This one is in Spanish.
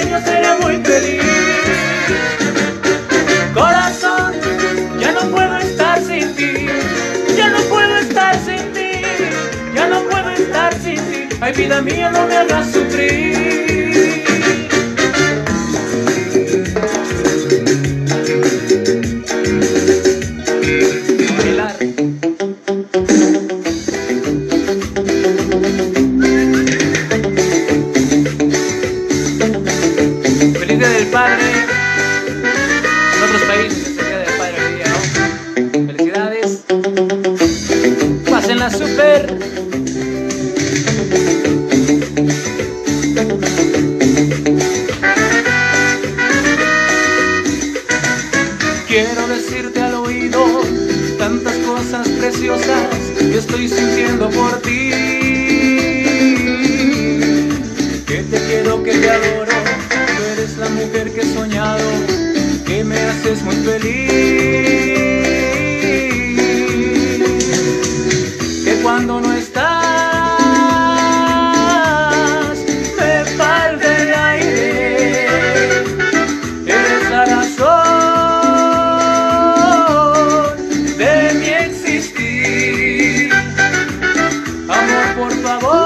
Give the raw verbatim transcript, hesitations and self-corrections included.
yo seré muy feliz. Corazón, ya no puedo estar sin ti, ya no puedo estar sin ti, ya no puedo estar sin ti. Ay, vida mía, no me hagas sufrir. Bailar. Feliz Día del Padre. En otros países es el Día del Padre hoy día, ¿no? Felicidades. Pásenla súper. Quiero decirte al oído tantas cosas preciosas que estoy sintiendo por ti. Que te quiero, que te adoro, tú eres la mujer que he soñado, que me haces muy feliz. Que cuando no estás me falta el aire, eres la razón de mi existir. Amor, por favor,